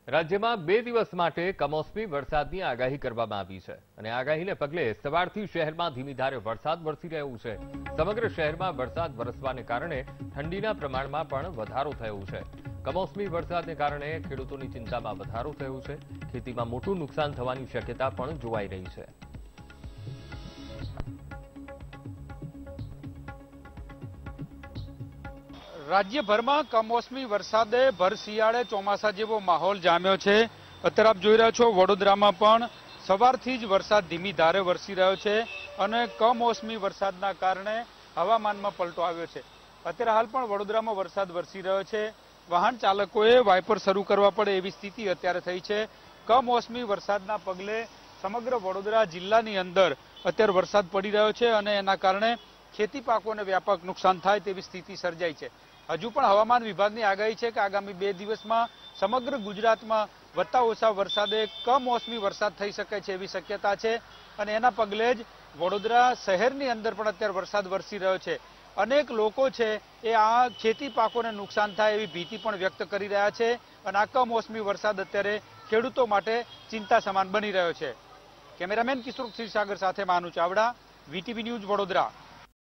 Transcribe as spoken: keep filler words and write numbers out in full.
રાજ્યમાં બે દિવસ માટે કમોસમી વરસાદની આગાહી કરવામાં આવી છે અને આગાહીને પગલે સવારથી શહેરમાં ધીમી ધારે વરસાદ વરસી રહ્યો છે। સમગ્ર શહેરમાં વરસાદ વરસવાને કારણે ઠંડીના પ્રમાણમાં પણ વધારો થયો છે। કમોસમી વરસાદને કારણે ખેડૂતોની ચિંતામાં વધારો થયો છે। ખેતીમાં મોટું નુકસાન થવાની શક્યતા પણ જોવાઈ રહી છે। રાજ્યભરમાં કમોસમી વરસાદે ભર શિયાળે ચોમાસા જેવો માહોલ જામ્યો છે। અત્યારે આપ જોઈ રહ્યા છો વડોદરામાં પણ સવારથી જ વરસાદ ધીમી ધારે વરસી રહ્યો છે અને કમોસમી વરસાદના કારણે હવામાનમાં પલટો આવ્યો છે। અત્યારે હાલ પણ વડોદરામાં વરસાદ વરસી રહ્યો છે। વાહન ચાલકોએ વાઇપર શરૂ કરવા પડે એવી સ્થિતિ અત્યારે થઈ છે। કમોસમી વરસાદના પગલે સમગ્ર વડોદરા જિલ્લાની અંદર અત્યારે વરસાદ પડી રહ્યો છે અને એના કારણે ખેતી પાકોને વ્યાપક નુકસાન થાય તેવી સ્થિતિ સર્જાઈ છે। હજુ પણ હવામાન વિભાગની આગાહી છે કે આગામી બે દિવસમાં સમગ્ર ગુજરાતમાં વત્તા ઓછા વરસાદે કમોસમી વરસાદ થઈ શકે છે એવી શક્યતા છે અને એના પગલે જ વડોદરા શહેરની અંદર પણ અત્યારે વરસાદ વરસી રહ્યો છે। અનેક લોકો છે એ આ ખેતી પાકોને નુકસાન થાય એવી ભીતિ પણ વ્યક્ત કરી રહ્યા છે અને આ કમોસમી વરસાદ અત્યારે ખેડૂતો માટે ચિંતા સમાન બની રહ્યો છે। કેમેરામેન કિશોર ક્ષીરસાગર સાથે માનુ ચાવડા, વીટીવી ન્યૂઝ, વડોદરા।